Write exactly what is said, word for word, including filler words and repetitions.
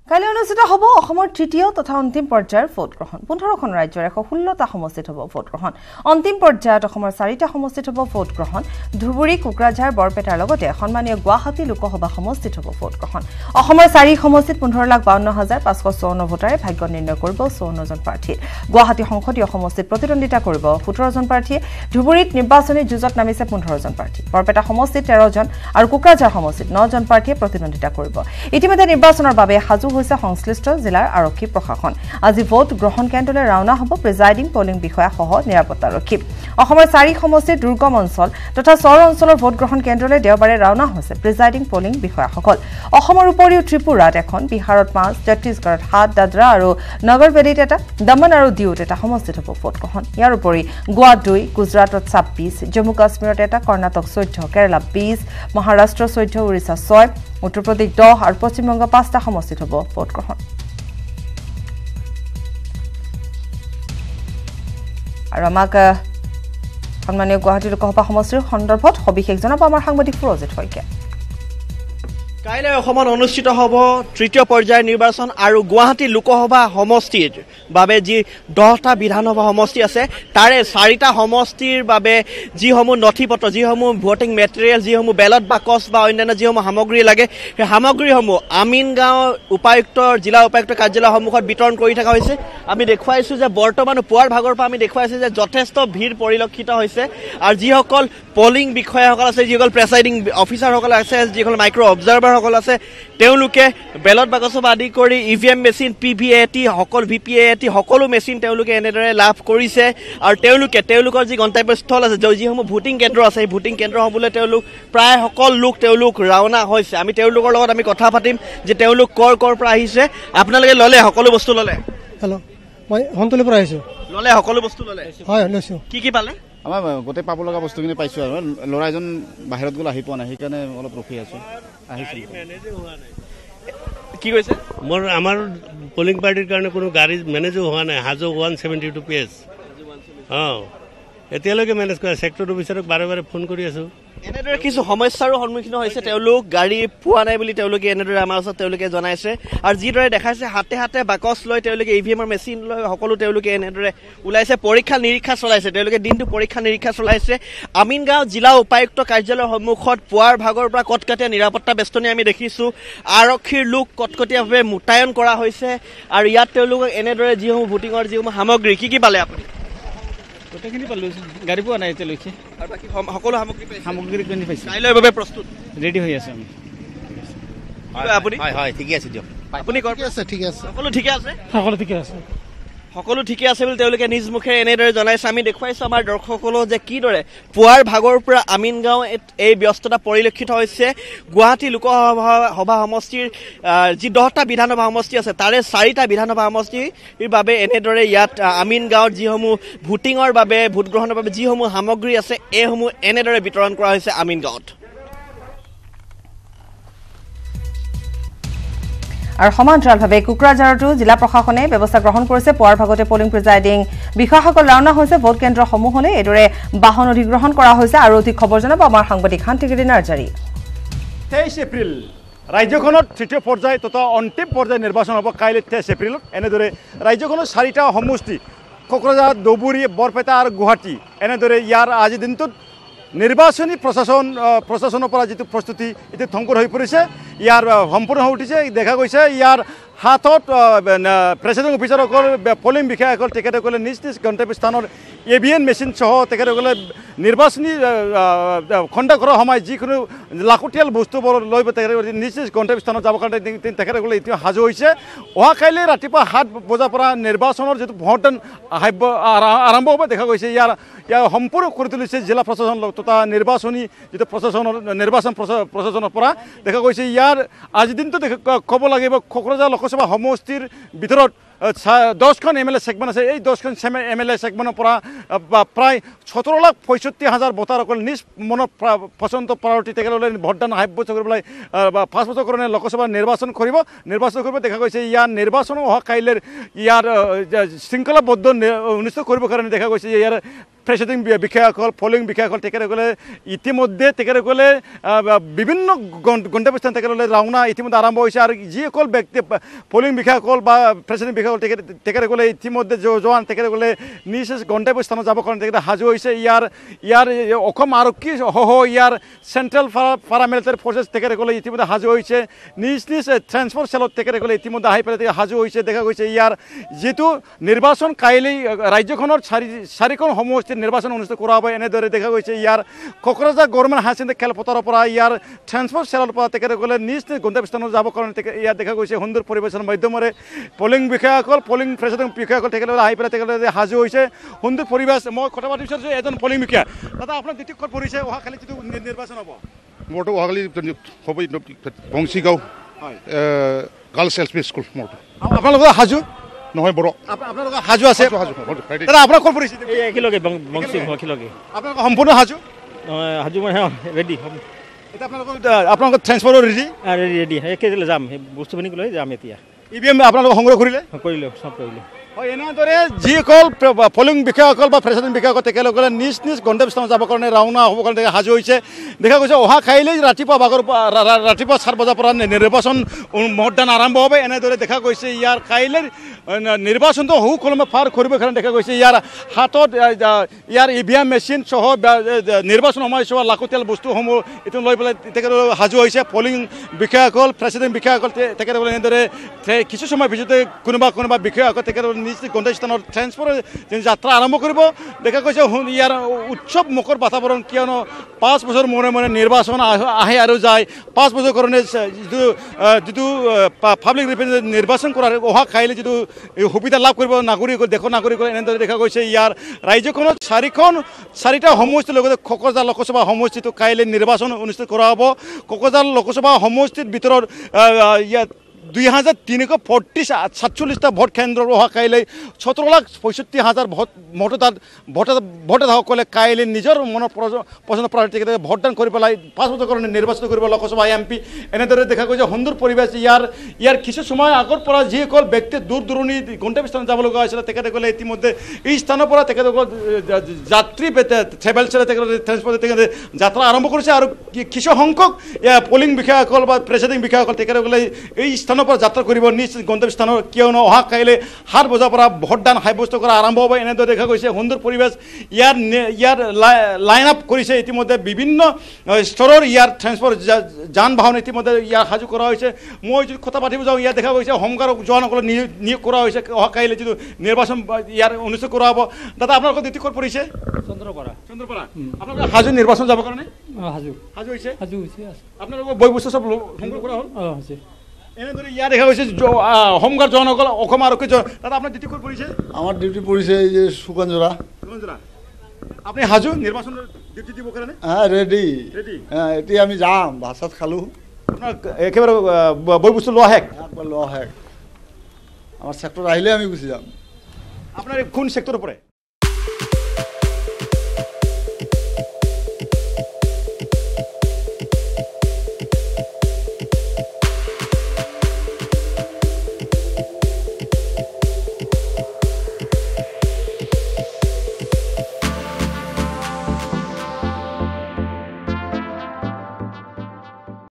কালি অনুষ্ঠিত হ'ব অসমৰ তৃতীয় তথা অন্তিম পৰ্যায়ৰ ভোট গ্ৰহণ পোন্ধৰখন ৰাজ্যৰ এশ ষোল্লটা সমষ্টিত হ'ব ভোট গ্ৰহণ অন্তিম পৰ্যায়ত অসমৰ চাৰিটা সমষ্টিত হ'ব ভোট গ্ৰহণ ধুবুৰী কোকৰাঝাৰ বৰপেটাৰ লগতে সন্মানীয় গুৱাহাটী লোকসভা সমষ্টিত হ'ব ভোট গ্ৰহণ অসমৰ চাৰি সমষ্টিত পোন্ধৰ লাখ বাৱন্ন হাজাৰ পাঁচশ চৌৱন্ন ভোটাৰে ভাগ্য নিৰ্ণয় কৰিব চৌৱন্ন জন প্ৰাৰ্থী গুৱাহাটী সংসদীয় সমষ্টিত প্ৰতিদ্বন্দ্বিতা কৰিব সোতৰ জন প্ৰাৰ্থীয়ে ধুবুৰীত নিৰ্বাচনী যুঁজত নামিছে পোন্ধৰ জন প্ৰাৰ্থী বৰপেটা সমষ্টিত তেৰ জন আৰু কোকৰাঝাৰ সমষ্টিত ন জন প্ৰাৰ্থীয়ে প্ৰতিদ্বন্দ্বিতা কৰিব ইতিমধ্যে নিৰ্বাচনৰ বাবে সাজু হৈছে সংশ্লিষ্ট জিলাৰ আৰক্ষী প্ৰশাসন আজি ভোট গ্ৰহণ কেন্দ্ৰলৈ ৰাওনা হ'ব প্ৰিজাইডিং পলিং বিষয়া সহ নিৰাপত্তাৰক্ষী অসমৰ চাৰি সমষ্টিৰ দুৰ্গম অঞ্চল তথা চৰ অঞ্চলৰ ভোট গ্ৰহণ কেন্দ্ৰলৈ দেওবাৰে ৰাওনা হৈছে প্ৰিজাইডিং পলিং বিষয়াসকল অসমৰ উপৰিও ত্ৰিপুৰাত এখন বিহাৰত পাঁচ ছত্তীশগড়ত সাত দাদৰা আৰু নগৰবেদীত এটা দমন আৰু দিউত এটা সমষ্টিত হ'ব ভোট গ্ৰহণ ইয়াৰ উপৰি গোৱা দুই গুজৰাটত ছাব্বিছ জম্মু কাশ্মীৰত এটা কৰ্ণাটক চৈধ্য কেৰালা বিছ মহাৰাষ্ট্ৰ চৈধ্য উৰিষ্যা ছয় উত্তৰ প্ৰদেশ দহ আৰু পশ্চিমবংগ পাঁচটা সমষ্টিত হ'ব ভোট গ্ৰহণ আৰু আমাক সন্মানীয় গুৱাহাটী লোকসভা সমষ্টিৰ সন্দৰ্ভত সবিশেষ জনাব আমাৰ সাংবাদিক সুৰজিত শইকীয়া কাইলৈ অসমত অনুষ্ঠিত হ'ব তৃতীয় পৰ্যায়ৰ নিৰ্বাচন আৰু গুৱাহাটী লোকসভা সমষ্টিৰ বাবে যি দহটা বিধানসভা সমষ্টি আছে তাৰে চাৰিটা সমষ্টিৰ বাবে যিসমূহ নথিপত্ৰ যিসমূহ ভোটিং মেটেৰিয়েল যিসমূহ বেলট বাকচ বা অন্যান্য যিসমূহ সামগ্ৰী লাগে সেই সামগ্ৰীসমূহ আমিনগাঁও উপায়ুক্ত জিলা উপায়ুক্ত কাৰ্যালয়ৰ সন্মুখত বিতৰণ কৰি থকা হৈছে আমি দেখুৱাইছোঁ যে বৰ্তমান পুৱাৰ ভাগৰ পৰা আমি দেখুৱাইছোঁ যে যথেষ্ট ভিৰ পৰিলক্ষিত হৈছে আৰু যিসকল পলিং বিষয়াসকল আছে যিসকল প্ৰেচাইডিং অফিচাৰসকল আছে যিসকল মাইক্ৰ' অবজাৰ্ভাৰ সকল আছে তেওঁলোকে বেলট বাকচ আদি কৰি E V M machine P V A T সকল ভি পি এ টি সকলো মেচিন তেওঁলোকে এনেদৰে লাভ কৰিছে আৰু তেওঁলোকে তেওঁলোকৰ যি গন্তব্যস্থল আছে যিসমূহ ভোটিং কেন্দ্ৰ আছে সেই ভোটিং কেন্দ্ৰসমূহলৈ তেওঁলোক প্ৰায় সকল লোক তেওঁলোক ৰাওনা হৈছে আমি তেওঁলোকৰ লগত আমি কথা পাতিম যে তেওঁলোক কৰ কৰ পৰা আহিছে আপোনালোকে ল'লে সকলো বস্তু ল'লে হেল্ল' মই হন্তলিৰ পৰা আহিছোঁ ল'লে সকলো বস্তু ল'লে হয় লৈছোঁ কি কি পালে আমাৰ গোটেই পাব লগা বস্তুখিনি পাইছোঁ আৰু ল'ৰা এজন বাহিৰত গ'ল আহি পোৱা নাই সেইকাৰণে অলপ ৰখি আছোঁ কি কৈছে মোৰ আমাৰ পলিং পাৰ্টিৰ কাৰণে কোনো গাড়ী মেনেজো হোৱা নাই Hajo one seventy two page অঁ এতিয়ালৈকে মেনেজ কৰা ছেক্টৰ অফিচাৰক বাৰে বাৰে ফোন কৰি আছোঁ এনেদৰে কিছু সমস্যাৰো সন্মুখীন হৈছে তেওঁলোক গাড়ী পোৱা নাই বুলি তেওঁলোকে এনেদৰে আমাৰ ওচৰত তেওঁলোকে জনাইছে আৰু যিদৰে দেখাইছে হাতে হাতে বাকচ লৈ তেওঁলোকে ই ভি এমৰ মেচিন লৈ সকলো তেওঁলোকে এনেদৰে ওলাইছে পৰীক্ষা নিৰীক্ষা চলাইছে তেওঁলোকে দিনটো পৰীক্ষা নিৰীক্ষা চলাইছে আমিনগাঁও জিলা উপায়ুক্ত কাৰ্যালয়ৰ সন্মুখত পুৱাৰ ভাগৰ পৰা কটকটীয়া নিৰাপত্তা বেষ্টনী আমি দেখিছোঁ আৰক্ষীৰ লোক কটকটীয়াভাৱে মোতায়েন কৰা হৈছে আৰু ইয়াত তেওঁলোকক এনেদৰে যিসমূহ ভোটিঙৰ যিসমূহ সামগ্ৰী কি কি পালে আপুনি গোটেইখিনি পালোঁ গাড়ী পোৱা নাই এতিয়ালৈকে আৰু বাকী সকলো সামগ্ৰী সামগ্ৰীখিনি পাইছোঁ কাইলৈৰ বাবে প্ৰস্তুত ৰেডি হৈ আছে আমি আপুনি হয় হয় ঠিকে আছে দিয়ক আপুনি ঠিক আছে ঠিক আছে সকলো ঠিকে আছে সকলো ঠিকে আছে সকলো ঠিকে আছে বুলি তেওঁলোকে নিজ মুখেৰে এনেদৰে জনাইছে আমি দেখুৱাইছোঁ আমাৰ দৰ্শকসকলক যে কিদৰে পুৱাৰ ভাগৰ পৰা আমিনগাঁও এই ব্যস্ততা পৰিলক্ষিত হৈছে গুৱাহাটী লোকসভা সভা সমষ্টিৰ যি দহটা বিধানসভা সমষ্টি আছে তাৰে চাৰিটা বিধানসভা সমষ্টিৰ বাবে এনেদৰে ইয়াত আমিনগাঁৱত যিসমূহ ভোটিঙৰ বাবে ভোটগ্ৰহণৰ বাবে যিসমূহ সামগ্ৰী আছে এইসমূহ এনেদৰে বিতৰণ কৰা হৈছে আমিনগাঁৱত আৰু সমান্তৰালভাৱে কোকৰাঝাৰতো জিলা প্ৰশাসনে ব্যৱস্থা গ্ৰহণ কৰিছে পুৱাৰ ভাগতে পলিং প্ৰিজাইডিং বিষয়াসকল ৰাওনা হৈছে ভোট কেন্দ্ৰসমূহলৈ এইদৰে বাহন অধিগ্ৰহণ কৰা হৈছে আৰু অধিক খবৰ জনাব আমাৰ সাংবাদিক শান্তিগিৰি নাৰ্জাৰী তেইছ এপ্ৰিল ৰাজ্যখনত তৃতীয় পৰ্যায় তথা অন্তিম পৰ্যায় নিৰ্বাচন হ'ব কাইলৈ তেইছ এপ্ৰিলত এনেদৰে ৰাজ্যখনৰ চাৰিটা সমষ্টি কোকৰাঝাৰ ধুবুৰী বৰপেটা আৰু গুৱাহাটী এনেদৰে ইয়াৰ আজিৰ দিনটোত নিৰ্বাচনী প্ৰশাসন প্ৰশাসনৰ পৰা যিটো প্ৰস্তুতি এইটো থংকৰ হৈ পৰিছে ইয়াৰ সম্পূৰ্ণ হৈ উঠিছে দেখা গৈছে ইয়াৰ হাতত প্ৰেচিডিং অফিচাৰসকল পলিং বিষয়াসকল তেখেতসকলে নিজ নিজ গন্তব্যস্থানৰ এ ভি এম মেচিন সহ তেখেতসকলে নিৰ্বাচনী খণ্ড কৰাৰ সময়ত যিকোনো লাগতিয়াল বস্তুবোৰ লৈ তেখেতসকলে নিজ নিজ গন্তব্যস্থানত যাবৰ কাৰণে তেখেতসকলে এতিয়া সাজু হৈছে অহা কাইলৈ ৰাতিপুৱা সাত বজাৰ পৰা নিৰ্বাচনৰ যিটো ভোটদান আৰম্ভ হ'ব দেখা গৈছে ইয়াৰ ইয়াৰ সম্পূৰ্ণ কৰি তুলিছে জিলা প্ৰশাসন তথা নিৰ্বাচনী যিটো প্ৰশাসনৰ নিৰ্বাচন প্ৰশাসনৰ পৰা দেখা গৈছে ইয়াৰ আজিৰ দিনটো ক'ব লাগিব কোকৰাঝাৰ লোকসভা সমষ্টিৰ ভিতৰত দহখন এম এল এ ছেগমেণ্ট আছে এই দহখন এম এল এ ছেগমেণ্টৰ পৰা প্ৰায় সোতৰ লাখ পঁয়ষষ্ঠি হাজাৰ ভোটাৰসকল নিজ মনৰ পচন্দ প্ৰায়ৰিটি তেখেতসকলে ভোটদান সাব্যস্ত কৰিবলৈ পাঁচ বছৰ কাৰণে লোকসভা নিৰ্বাচন কৰিব নিৰ্বাচন কৰিব দেখা গৈছে ইয়াৰ নিৰ্বাচন অহা কাইলৈৰ ইয়াৰ শৃংখলাবদ্ধ অনুষ্ঠিত কৰিবৰ কাৰণে দেখা গৈছে ইয়াৰ প্ৰেচিডিং বিষয়াসকল পলিং বিষয়াসকল তেখেতসকলে ইতিমধ্যে তেখেতসকলে বিভিন্ন গন্তব্যস্থান তেখেতসকলে ৰাওনা ইতিমধ্যে আৰম্ভ হৈছে আৰু যিসকল ব্যক্তি পলিং বিষয়াসকল বা প্ৰেচিডিং বিষয়াসকল তেখেত তেখেতসকলে ইতিমধ্যে জোৱান তেখেতসকলে নিজ গন্তব্যস্থানত যাবৰ কাৰণে তেখেতে সাজু হৈছে ইয়াৰ ইয়াৰ অসম আৰক্ষী সহ ইয়াৰ চেণ্ট্ৰেল পাৰামিলিটাৰী ফ'ৰ্চেছ তেখেতসকলে ইতিমধ্যে সাজু হৈছে নিজ নিজ ট্ৰেন্সপৰ্ট চেলত তেখেতসকলে ইতিমধ্যে আহি পেলাই সাজু হৈছে দেখা গৈছে ইয়াৰ যিটো নিৰ্বাচন কাইলৈ ৰাজ্যখনৰ চাৰি চাৰিখন সমষ্টিত নিৰ্বাচন অনুষ্ঠিত কৰা হ'ব এনেদৰে দেখা গৈছে ইয়াৰ কোকৰাঝাৰ গভৰ্ণমেণ্ট হায়াৰ ছেকেণ্ডেৰী খেলপথাৰৰ পৰা ইয়াৰ ট্ৰেন্সপৰ্ট চেলৰ পৰা তেখেতসকলে নিজ নিজ গন্তব্যস্থানত যাবৰ কাৰণে ইয়াত দেখা গৈছে সুন্দৰ পৰিৱেশৰ মাধ্যমেৰে পলিং বিষয়াসকল পলিং প্ৰেচিডিং বিষয়াসকল তেখেতসকলে আহি পেলাই তেখেতসকলে সাজু হৈছে সুন্দৰ পৰিৱেশ মই কথা পাতি বিচাৰিছোঁ এজন পলিং বিষয়া দাদা আপোনাৰ ডিউটি ক'ত পৰিছে অহাকালি যিটো নিৰ্বাচন হ'ব মোৰতো অহাকালি হ'ব Bansigaon girls L P school মোৰতো আপোনালোকৰ সাজু নহয় বড়ো আপোনালোকৰ সাজু আছে দাদা আপোনাৰ ক'ত পৰিছে একেলগে বংশী একেলগে আপোনালোকৰ সম্পূৰ্ণ সাজু সাজু মানে ৰেডি এতিয়া আপোনালোকৰ আপোনালোকৰ ট্ৰেন্সপৰ্টৰ ৰেডি ৰেডি ৰেডি একে যাম সেই বস্তুখিনি লৈ যাম এতিয়া ই ভি এম আপোনালোকে সংগ্ৰহ কৰিলে কৰিলে চব কৰিলে হয় এনেদৰে যিসকল পলিং বিষয়াসকল বা প্ৰেচিডেণ্ট বিষয়াসকল তেখেতসকলে নিজ নিজ গন্তব্যস্থানত যাবৰ কাৰণে ৰাওনা হ'বৰ কাৰণে সাজু হৈছে দেখা গৈছে অহা কাইলৈ ৰাতিপুৱা ভাগৰ ৰাতিপুৱা চাৰ বজাৰ পৰা নিৰ্বাচন ভোটদান আৰম্ভ হ'ব এনেদৰে দেখা গৈছে ইয়াৰ কাইলৈ নিৰ্বাচনটো সুকলমে পাৰ কৰিব কাৰণে দেখা গৈছে ইয়াৰ হাতত ইয়াৰ ই ভি এম মেচিন সহ নিৰ্বাচন সময়ছোৱা লাগতিয়াল বস্তুসমূহ এইটো লৈ পেলাই তেখেতসকলে সাজু হৈছে পলিং বিষয়াসকল প্ৰেচিডেণ্ট বিষয়াসকল তেখেতসকলে এনেদৰে কিছু সময় ভিতৰতে কোনোবা কোনোবা বিষয়াসকল তেখেতসকলে নিজ গন্তব্যস্থানত ট্ৰেন্সপৰ্ট যাত্ৰা আৰম্ভ কৰিব দেখা গৈছে ইয়াৰ উৎসৱ মুখৰ বাতাবৰণ কিয়নো পাঁচ বছৰ মূৰে মূৰে নিৰ্বাচন আহে আৰু যায় পাঁচ বছৰ কাৰণে যিটো যিটো পাব্লিক ৰিপ্ৰেজেণ্টেটিভ নিৰ্বাচন কৰাৰ অহা কাইলৈ যিটো সুবিধা লাভ কৰিব নাগৰিক দেশৰ নাগৰিকৰ এনেদৰে দেখা গৈছে ইয়াৰ ৰাজ্যখনত চাৰিখন চাৰিটা সমষ্টিৰ লগতে কোকৰাঝাৰ লোকসভা সমষ্টিটো কাইলৈ নিৰ্বাচন অনুষ্ঠিত কৰা হ'ব কোকৰাঝাৰ লোকসভা সমষ্টিৰ ভিতৰত ইয়াত দুই হাজাৰ তিনিশ ফৰ্টি সাতচল্লিছটা ভোট কেন্দ্ৰ অহা কাইলৈ সোতৰ লাখ পঁয়ষষ্ঠি হাজাৰ ভোট ভোটাৰ ভোটাৰ ভোটাৰসকলে কাইলৈ নিজৰ মনৰ পচন্দ প্ৰাৰ্থী ভোটদান কৰি পেলাই পাঁচ বছৰ কাৰণে নিৰ্বাচন কৰিব লোকসভা এম পি এনেদৰে দেখা গৈছে সুন্দৰ পৰিৱেশ ইয়াৰ ইয়াৰ কিছু সময় আগৰ পৰা যিসকল ব্যক্তি দূৰ দূৰণি গন্তব্যস্থানত যাব লগা হৈছিলে তেখেতসকলে ইতিমধ্যে এই স্থানৰ পৰা তেখেতসকল যাত্ৰী ট্ৰেভেলছেৰে তেখেতসকলে ট্ৰেন্সপৰ্ট তেখেতে যাত্ৰা আৰম্ভ কৰিছে আৰু কিছু সংখ্যক পলিং বিষয়াসকল বা প্ৰেচিডিং বিষয়াসকল তেখেতসকলে এই স্থানৰ পৰা যাত্ৰা কৰিব নিজ গন্তব্যস্থানৰ কিয়নো অহা কাইলৈ সাত বজাৰ পৰা ভোটদান সাব্যস্ত কৰা আৰম্ভ হ'ব এনেদৰে দেখা গৈছে সুন্দৰ পৰিৱেশ ইয়াৰ ইয়াৰ লাইন আপ কৰিছে ইতিমধ্যে বিভিন্ন স্তৰৰ ইয়াৰ ট্ৰেন্সপৰ্ট যান বাহন ইতিমধ্যে ইয়াৰ সাজু কৰা হৈছে মই যদি কথা পাতিব যাওঁ ইয়াত দেখা গৈছে হোমগাৰ্ড জোৱানসকলক নিয়োগ কৰা হৈছে অহা কাইলৈ যিটো নিৰ্বাচন ইয়াৰ অনুষ্ঠিত কৰা হ'ব দাদা আপোনালোকৰ ডিউটি ক'ত পৰিছে চন্দ্ৰপাৰা চন্দ্ৰপাৰা আপোনালোকৰ সাজু নিৰ্বাচন যাবৰ কাৰণে সাজু সাজু হৈছে সাজু হৈছে আপোনালোকৰ বয় বস্তু চব সংগ্ৰহ কৰা হ'ল অঁ হৈছে এনেদৰে ইয়াত দেখা গৈছে হোমগাৰ্ড জোৱানসকল অসম আৰক্ষী দাদা আপোনাৰ ডিউটি ক'ত পৰিছে আমার ডিউটি পড়েছে এই যে সুকাঞ্জরা আপুনি সাজু নিৰ্বাচনৰ ডিউটি দিবৰ কাৰণে হ্যাঁ রেডি ৰেডি হ্যাঁ এটি আমি যাম ভাত চাত খালো আপোনাৰ একেবাৰে বয় বস্তু লোৱা শেষ একবার ল হ্যাঁ আমার সেক্টর আহিলে আমি গুছি যাম আপোনাৰ কোন ছেক্টৰৰ পৰে